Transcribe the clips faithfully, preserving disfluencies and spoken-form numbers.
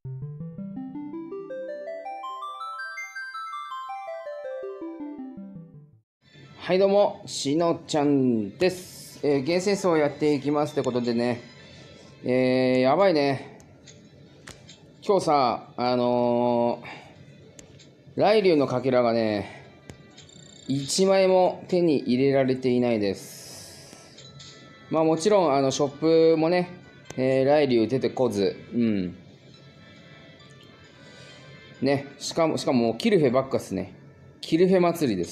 はいどうも、しのちゃんです。えー、ゲーセンスをやっていきますってことでね、えー、やばいね。今日さ、あのー、ライリュウのかけらがね、いちまいも手に入れられていないです。まあもちろん、あの、ショップもね、えー、ライリュウ出てこず、うん。ね、しかも、しかももうキルフェばっかっすね。キルフェ祭りです。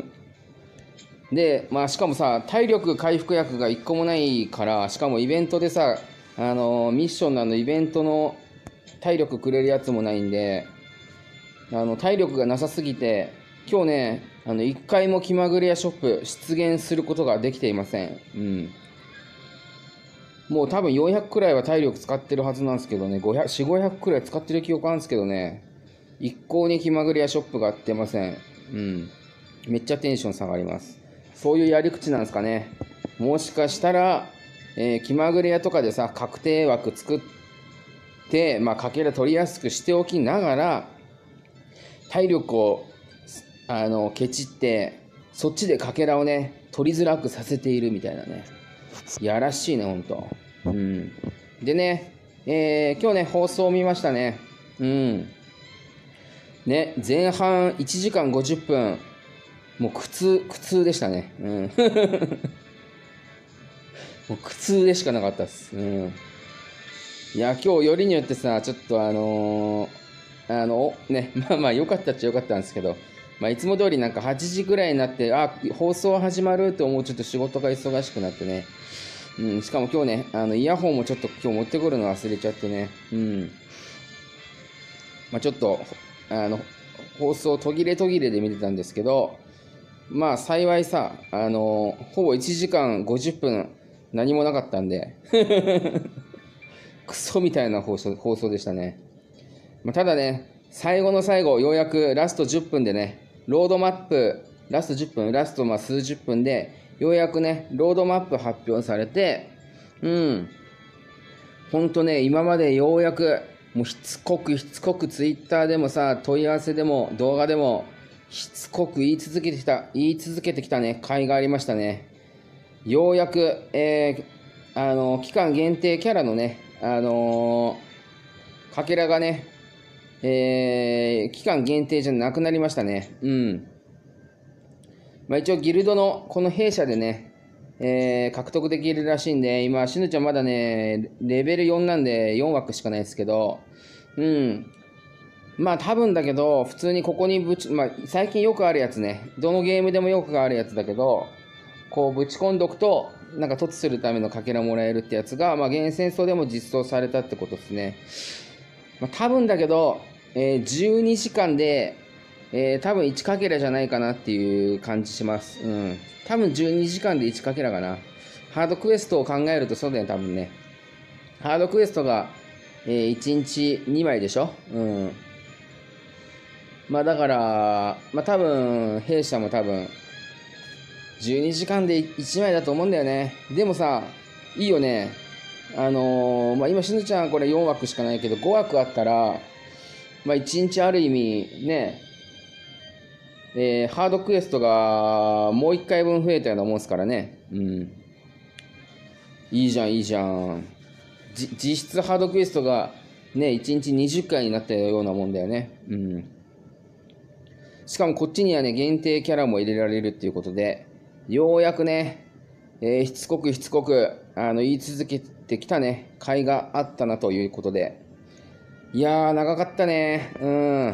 で、まあしかもさ、体力回復薬がいっこもないから、しかもイベントでさ、あのー、ミッションのあのイベントの体力くれるやつもないんで、あの、体力がなさすぎて、今日ね、あの、一回も気まぐれやショップ出現することができていません。うん。もう多分よんひゃくくらいは体力使ってるはずなんですけどね、ごひゃく、よん、ごひゃくくらい使ってる記憶あるんですけどね、一向に気まぐれやショップが出ません。うん。めっちゃテンション下がります。そういうやり口なんですかね。もしかしたら、えー、気まぐれ屋とかでさ、確定枠作って、まあ、かけら取りやすくしておきながら、体力を、あの、ケチって、そっちでかけらをね、取りづらくさせているみたいなね。やらしいね、ほんと。うん。でね、えー、今日ね、放送を見ましたね。うん。ね、前半いちじかんごじゅっぷん、もう苦痛、苦痛でしたね。うん。もう苦痛でしかなかったです。うん。いや、今日よりによってさ、ちょっとあのー、あの、ね、まあまあ良かったっちゃ良かったんですけど、まあいつも通りなんかはちじぐらいになって、あ、放送始まると思うちょっと仕事が忙しくなってね。うん、しかも今日ね、あの、イヤホンもちょっと今日持ってくるの忘れちゃってね。うん。まあちょっと、あの、放送途切れ途切れで見てたんですけど、まあ幸いさ、あの、ほぼいちじかんごじゅっぷん何もなかったんで、クソみたいな放送、放送でしたね。まあ、ただね、最後の最後、ようやくラストじゅっぷんでね、ロードマップ、ラストじゅっぷん、ラストまあ数十分で、ようやくね、ロードマップ発表されて、うん、ほんとね、今までようやく、もうしつこくしつこくツイッターでもさ、問い合わせでも動画でも、しつこく言い続けてきた、言い続けてきたね、甲斐がありましたね。ようやく、えー、あの、期間限定キャラのね、あのー、かけらがね、えー、期間限定じゃなくなりましたね。うん。まあ一応ギルドのこの弊社でね、えー、獲得できるらしいんで、今、しぬちゃんまだね、レベルよんなんでよん枠しかないですけど、うん。まあ多分だけど、普通にここにぶち、まあ最近よくあるやつね、どのゲームでもよくあるやつだけど、こうぶち込んどくと、なんか突するためのかけらもらえるってやつが、まあ現戦争でも実装されたってことですね。まあ多分だけど、えー、じゅうにじかんで、えー、多分いちかけらじゃないかなっていう感じします。うん。多分じゅうにじかんでいちかけらかな。ハードクエストを考えるとそうだよね、多分ね。ハードクエストが、えー、いちにちにまいでしょ。うん。まあだから、まあ多分、弊社も多分、じゅうにじかんでいちまいだと思うんだよね。でもさ、いいよね。あのー、まあ今、しずちゃんこれよん枠しかないけど、ご枠あったら、まあいちにちある意味、ね、えー、ハードクエストがもういっかいぶん増えたようなもんですからね。うん。いいじゃん、いいじゃん。じ実質ハードクエストがね、いちにちにじゅっかいになったようなもんだよね。うん。しかもこっちにはね、限定キャラも入れられるっていうことで、ようやくね、えー、しつこくしつこく、あの、言い続けてきたね、甲斐があったなということで。いやー、長かったね。うん。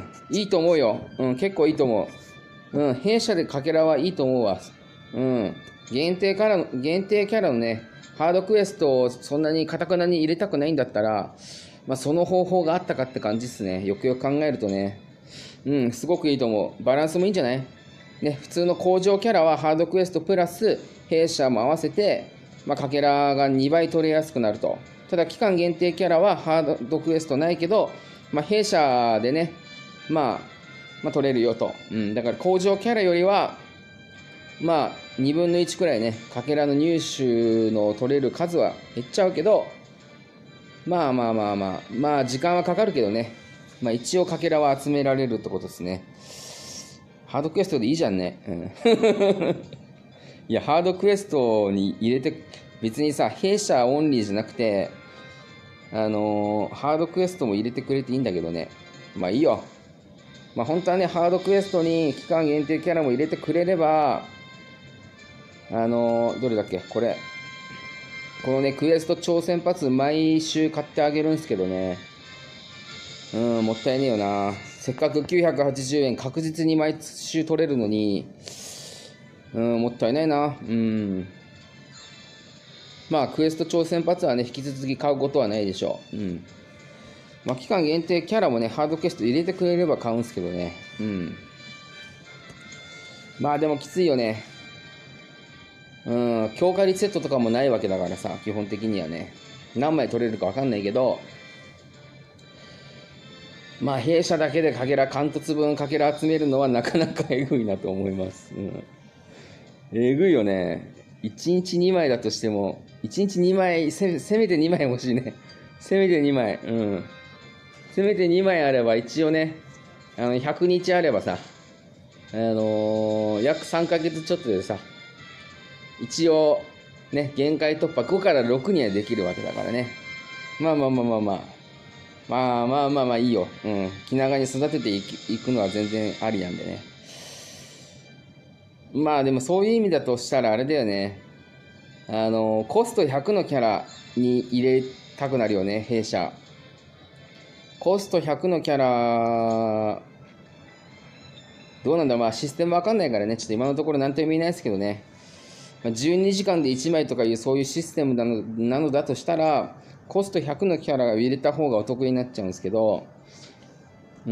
いいと思うよ。うん、結構いいと思う。うん、弊社でかけらはいいと思うわ。うん。限定キャラの、限定キャラのね、ハードクエストをそんなに堅くなに入れたくないんだったら、まあ、その方法があったかって感じっすね。よくよく考えるとね。うん、すごくいいと思う。バランスもいいんじゃない？ね、普通の工場キャラはハードクエストプラス弊社も合わせて、まあ、かけらがにばい取れやすくなると。ただ期間限定キャラはハードクエストないけど、まあ、弊社でね、まあ、まあ取れるよと。うん、だから工場キャラよりはまあにぶんのいちくらいね、かけらの入手の取れる数は減っちゃうけど、 まあまあまあまあ、まあ時間はかかるけどね。まあ一応かけらは集められるってことですね。ハードクエストでいいじゃんね。うん、いや、ハードクエストに入れて、別にさ、弊社オンリーじゃなくて、あのーハードクエストも入れてくれていいんだけどね。まあいいよ。まあ本当はね、ハードクエストに期間限定キャラも入れてくれれば、あのーどれだっけこれ。このね、クエスト挑戦パス毎週買ってあげるんですけどね。うん、もったいねえよな。せっかくきゅうひゃくはちじゅうえん確実に毎週取れるのに、うん、もったいないな。うん。まあ、クエスト挑戦パスはね、引き続き買うことはないでしょう。うん。まあ、期間限定キャラもね、ハードクエスト入れてくれれば買うんすけどね。うん。まあ、でもきついよね。うん、強化リセットとかもないわけだからさ、基本的にはね。何枚取れるか分かんないけど、まあ、弊社だけでかけら、貫突分かけら集めるのはなかなかえぐいなと思います。うん、えぐいよね。いちにちにまいだとしても、いちにちにまい、せ、せめてにまい欲しいね。せめてにまい。うん。せめてにまいあれば、一応ね、あの、ひゃくにちあればさ、あのー、約さんかげつちょっとでさ、一応、ね、限界突破ごからろくにはできるわけだからね。まあまあまあまあまあ。まあまあまあまあいいよ。うん。気長に育てていくいくのは全然ありなんでね。まあでもそういう意味だとしたらあれだよね。あの、コストひゃくのキャラに入れたくなるよね、弊社。コストひゃくのキャラ、どうなんだまあシステムわかんないからね、ちょっと今のところ何とも言えないですけどね。じゅうにじかんでいちまいとかいうそういうシステムなのなのだとしたら、コストひゃくのキャラを入れた方がお得になっちゃうんですけど、うん。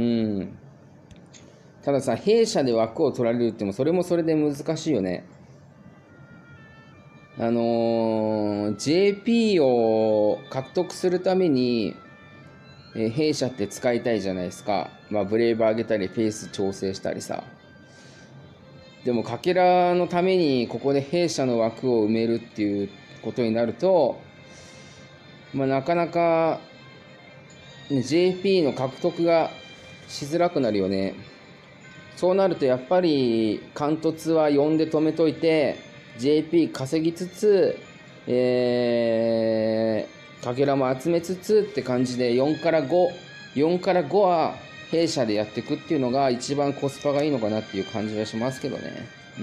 たださ、弊社で枠を取られるってもそれもそれで難しいよね。あのー、ジェーピー を獲得するために、えー弊社って使いたいじゃないですか。まあ、ブレイブ上げたり、ペース調整したりさ。でも、かけらのためにここで弊社の枠を埋めるっていうことになると、まあ、なかなか ジェーピー の獲得がしづらくなるよね。そうなるとやっぱり貫突はよんで止めといて ジェーピー 稼ぎつつ、えー、かけらも集めつつって感じでよんからご、よんからごは弊社でやっていくっていうのが一番コスパがいいのかなっていう感じはしますけどね。うん。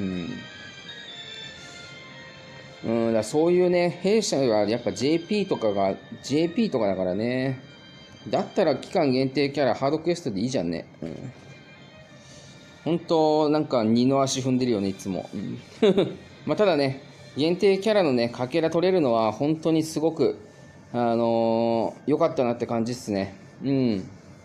うん、だそういうね、弊社はやっぱ ジェーピー とかが、ジェーピー とかだからね。だったら期間限定キャラハードクエストでいいじゃんね。うん。本当なんか二の足踏んでるよねいつも、うん、まあただね限定キャラのねかけら取れるのは本当にすごくあのー、良かったなって感じっすね。うんい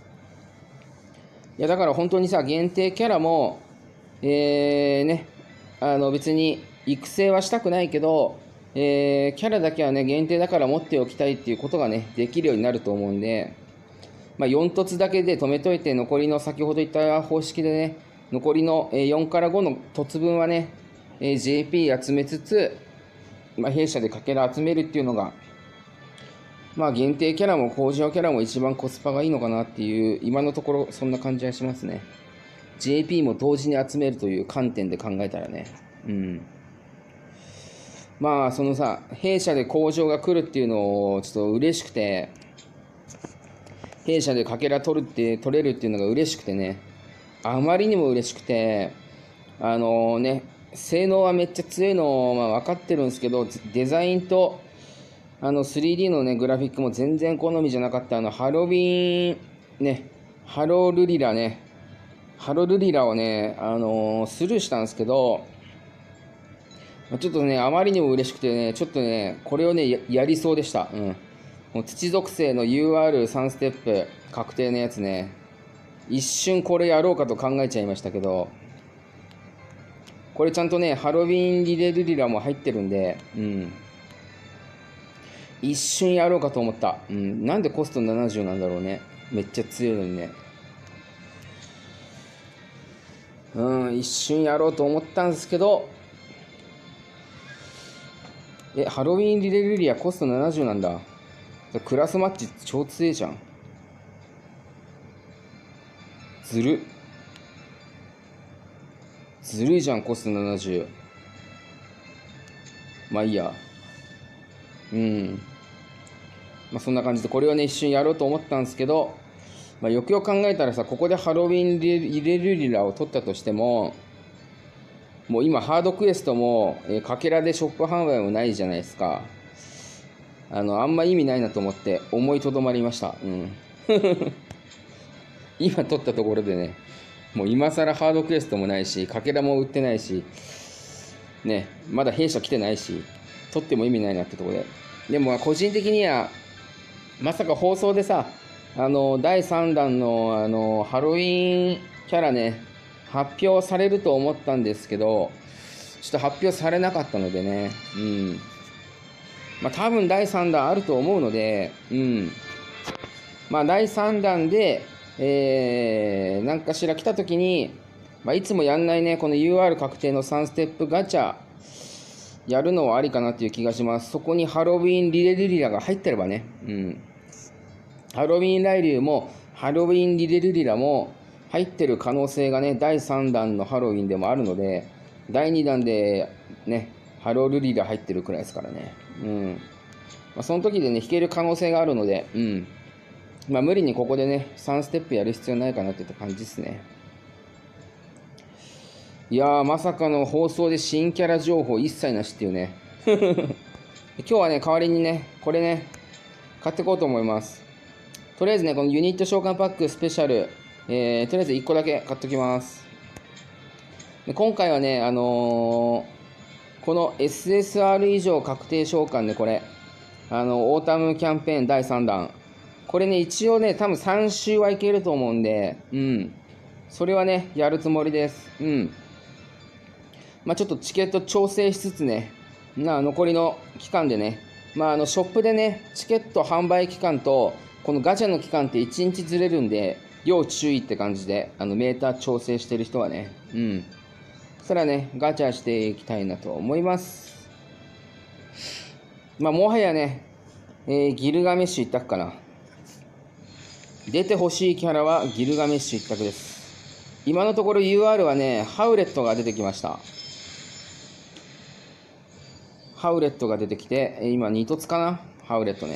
やだから本当にさ限定キャラもえー、ねあの別に育成はしたくないけど、えー、キャラだけはね限定だから持っておきたいっていうことがねできるようになると思うんで、まあ、よん凸だけで止めといて残りの先ほど言った方式でね残りのよんからごの凸分はね ジェーピー 集めつつ、まあ、弊社でかけら集めるっていうのがまあ限定キャラも工場キャラも一番コスパがいいのかなっていう今のところそんな感じはしますね。 ジェーピー も同時に集めるという観点で考えたらねうんまあそのさ弊社で工場が来るっていうのをちょっと嬉しくて弊社でかけら取るって取れるっていうのが嬉しくてねあまりにも嬉しくてあのね性能はめっちゃ強いの、まあ、分かってるんですけどデザインとあの スリーディー のねグラフィックも全然好みじゃなかったあのハロウィーンねハロルリラねハロルリラをねあのー、スルーしたんですけどちょっとねあまりにも嬉しくてねちょっとねこれをね や, やりそうでした。うんもう土属性の ユーアールさん ステップ確定のやつね一瞬これやろうかと考えちゃいましたけどこれちゃんとねハロウィンリレルリラも入ってるんでうん一瞬やろうかと思った、うん、なんでコストななじゅうなんだろうねめっちゃ強いのにねうん一瞬やろうと思ったんですけどえハロウィンリレルリアコストななじゅうなんだクラスマッチ超強いじゃん。ずるずるいじゃん、コストななじゅう。まあいいや。うん。まあそんな感じで、これをね、一瞬やろうと思ったんですけど、まあ、よくよく考えたらさ、ここでハロウィン入れるリラを取ったとしても、もう今ハードクエストも、えー、かけらでショップ販売もないじゃないですか。あの、あんま意味ないなと思って思いとどまりました。うん。今取ったところでね、もう今更ハードクエストもないし、かけらも売ってないし、ね、まだ弊社来てないし、取っても意味ないなってところで。でも個人的には、まさか放送でさ、あの、だいさんだんの、あの、ハロウィンキャラね、発表されると思ったんですけど、ちょっと発表されなかったのでね、うん。まあ多分だいさんだんあると思うので、うん。まあだいさんだんで、えー、なんかしら来たときに、まあ、いつもやんないね、この ユーアール 確定のさんステップガチャ、やるのはありかなっていう気がします。そこにハロウィンリレルリラが入ってればね、うん。ハロウィンライリューも、ハロウィンリレルリラも入ってる可能性がね、だいさんだんのハロウィンでもあるので、だいにだんでね、ハロールリラ入ってるくらいですからね。うん。まあ、その時でね、引ける可能性があるので、うん。まあ無理にここでね、さんステップやる必要ないかなっていった感じですね。いやー、まさかの放送で新キャラ情報一切なしっていうね。今日はね、代わりにね、これね、買っていこうと思います。とりあえずね、このユニット召喚パックスペシャル、えー、とりあえずいっこだけ買っときます。で今回はね、あのー、この エスエスアール 以上確定召喚でこれ、あの、オータムキャンペーンだいさんだん。これね、一応ね、多分さん週はいけると思うんで、うん。それはね、やるつもりです。うん。まあちょっとチケット調整しつつね、な残りの期間でね、まああの、ショップでね、チケット販売期間と、このガチャの期間っていちにちずれるんで、要注意って感じで、あの、メーター調整してる人はね、うん。そしたらね、ガチャしていきたいなと思います。まあもはやね、えー、ギルガメッシュ一択かな。出てほしいキャラはギルガメッシュ一択です。今のところ ユーアール はね、ハウレットが出てきました。ハウレットが出てきて、今に凸かなハウレットね。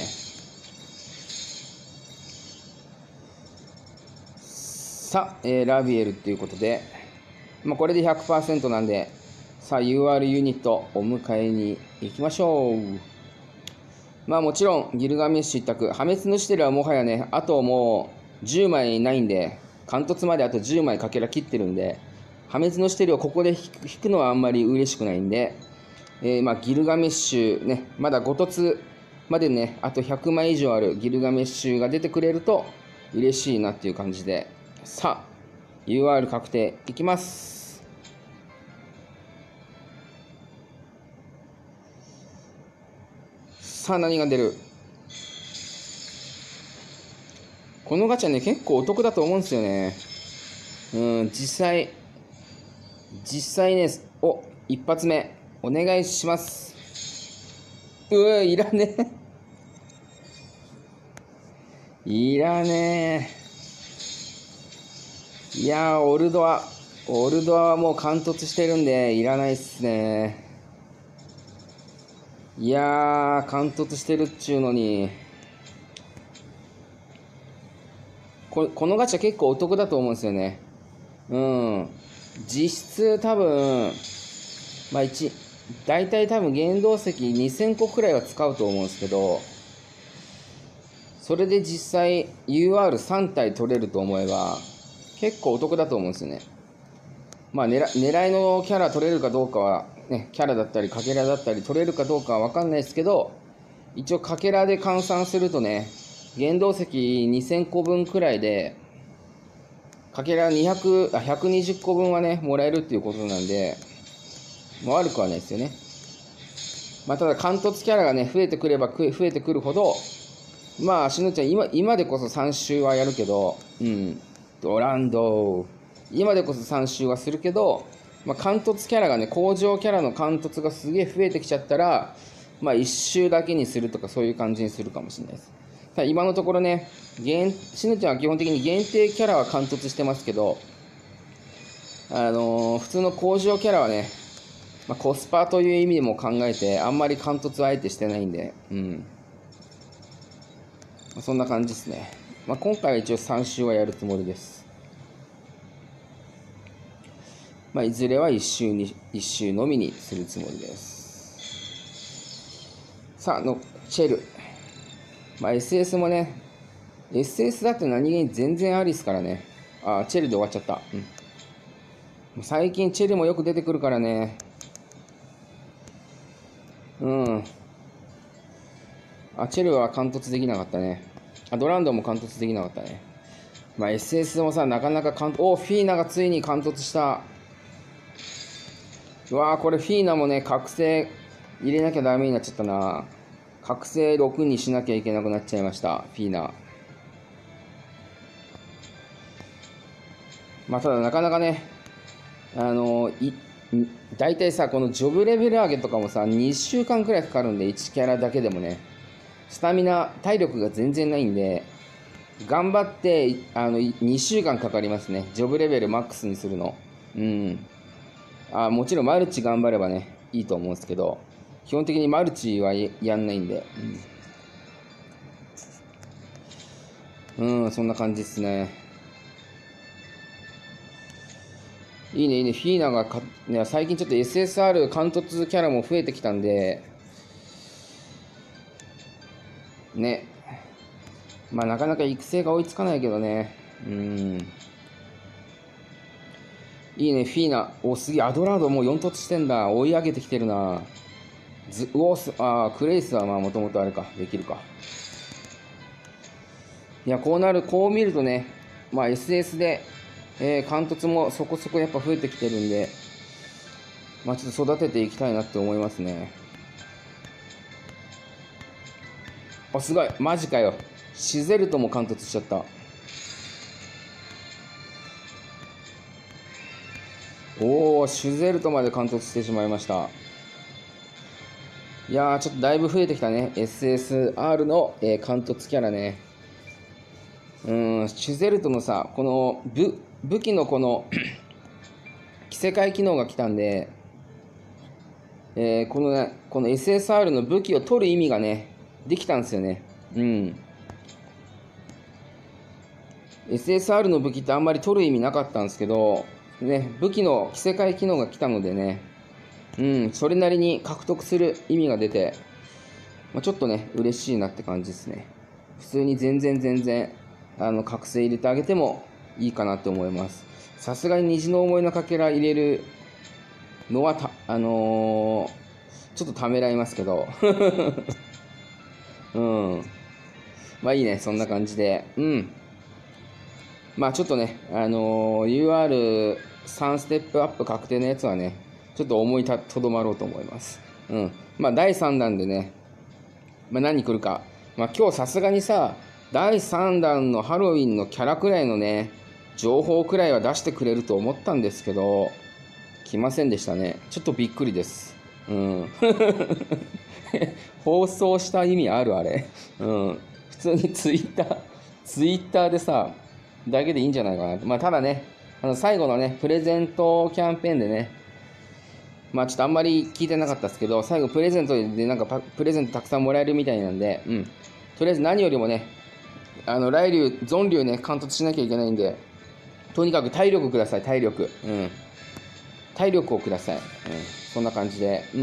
さあ、えー、ラビエルっていうことで、まあ、これで ひゃくパーセント なんで、さあ ユーアール ユニットお迎えに行きましょう。まあもちろんギルガメッシュ一択。破滅のシテルはもはやね、あともうじゅうまいないんで、貫突まであとじゅうまいかけら切ってるんで、破滅のシテルをここで引くのはあんまり嬉しくないんで、えー、まあギルガメッシュね、まだご凸までね、あとひゃくまい以上あるギルガメッシュが出てくれると嬉しいなっていう感じで、さあ、ユーアール 確定いきます。さあ、何が出る？このガチャね、結構お得だと思うんですよね。うん、実際、実際ね、お、一発目、お願いします。うわ、いらねえ。いらねえ。いやー、オルドア。オルドアはもう貫突してるんで、いらないっすね。いやー、貫突してるっちゅうのに。ここのガチャ結構お得だと思うんですよね。うん。実質多分、まあ一、大体多分原動石にせんこくらいは使うと思うんですけど、それで実際 ユーアールさん 体取れると思えば、結構お得だと思うんですよね。まあ狙、狙いのキャラ取れるかどうかは、ね、キャラだったり、かけらだったり取れるかどうかは分かんないですけど、一応かけらで換算するとね、原動石にせんこぶんくらいで、かけらにひゃく、あ、ひゃくにじゅっこぶんはね、もらえるっていうことなんで、悪くはないですよね。まあ、ただ、貫突キャラがね、増えてくれば増えてくるほど、まあ、しのちゃん、今、今でこそさん週はやるけど、うん、ドランド、今でこそさん週はするけど、まあ、貫突キャラがね、工場キャラの貫突がすげえ増えてきちゃったら、まあ、いち週だけにするとか、そういう感じにするかもしれないです。 ただ今のところね、限しのちゃんは基本的に限定キャラは貫突してますけど、あのー普通の工場キャラはね、まあ、コスパという意味でも考えて、あんまり貫突はあえてしてないんで、うん。まあ、そんな感じですね。まあ、今回は一応さん周はやるつもりです。まあ、いずれはいっ周に、いっ周のみにするつもりです。さあ、の、チェル。まあ、エスエス もね、エスエス だって何気に全然ありですからね。あ、チェルで終わっちゃった。うん。最近チェルもよく出てくるからね。うん。あ、チェルは貫突できなかったね。あ、ドランドも貫突できなかったね。まあ エスエス もさ、なかなか貫突、お、フィーナがついに貫突した。うわー、これフィーナもね、覚醒入れなきゃダメになっちゃったな。覚醒ろくにしなきゃいけなくなっちゃいました、フィーナ。まあただなかなかね、あのい大体さ、このジョブレベル上げとかもさ、にしゅうかんくらいかかるんで、いちキャラだけでもね、スタミナ、体力が全然ないんで、頑張ってあのにしゅうかんかかりますね、ジョブレベルマックスにするの。うん。あ、もちろんマルチ頑張ればね、いいと思うんですけど、基本的にマルチはやんないんで、うん、うん、そんな感じですね。いいね、いいね。フィーナがか、ね、最近ちょっと エスエスアール 貫突キャラも増えてきたんで、ね。まあなかなか育成が追いつかないけどね。うん。いいね、フィーナ。お、すげえ、アドラードもうよん突してんだ。追い上げてきてるな。ズウォース、あー、クレイスはまあもともとあれか、できるか。いや、こうなる、こう見るとね、まあ エスエス で、えー、貫突もそこそこやっぱ増えてきてるんで、まあちょっと育てていきたいなって思いますね。あ、すごい、マジかよ。シゼルトも貫突しちゃった。おお、シュゼルトまで貫突してしまいました。いやー、ちょっとだいぶ増えてきたね。エスエスアール の、えー、貫突キャラね。うん、シュゼルトのさ、この武武器のこの着せ替え機能が来たんで、えー、このね、この エスエスアール の武器を取る意味がね、できたんですよね。うん。エスエスアール の武器ってあんまり取る意味なかったんですけど、ね、武器の着せ替え機能が来たのでね、うん、それなりに獲得する意味が出て、まあ、ちょっとね、嬉しいなって感じですね。普通に全然全然、あの、覚醒入れてあげてもいいかなって思います。さすがに虹の思いのかけら入れるのはた、あのー、ちょっとためらいますけど。うん。まあいいね、そんな感じで。うん。まあちょっとね、あのー、ユーアールさん ステップアップ確定のやつはね、ちょっと思いとどまろうと思います。うん。まあだいさん弾でね、まあ何来るか。まあ今日さすがにさ、だいさん弾のハロウィンのキャラくらいのね、情報くらいは出してくれると思ったんですけど、来ませんでしたね。ちょっとびっくりです。うん。放送した意味あるあれ。うん。普通にツイッター、ツイッターでさ、だけでいいんじゃないかな。まあただね、あの最後のね、プレゼントキャンペーンでね、まあちょっとあんまり聞いてなかったですけど、最後プレゼントでなんかプレゼントたくさんもらえるみたいなんで、うん。とりあえず何よりもね、あの、雷竜、ゾン竜ね、貫突しなきゃいけないんで、とにかく体力ください、体力。うん。体力をください。うん。そんな感じで、うん。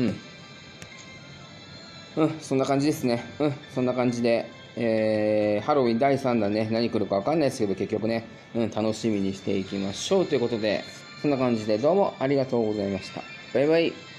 うん、そんな感じですね。うん、そんな感じで、えー、ハロウィンだいさん弾ね、何来るか分かんないですけど、結局ね、うん、楽しみにしていきましょうということで、そんな感じでどうもありがとうございました。バイバイ。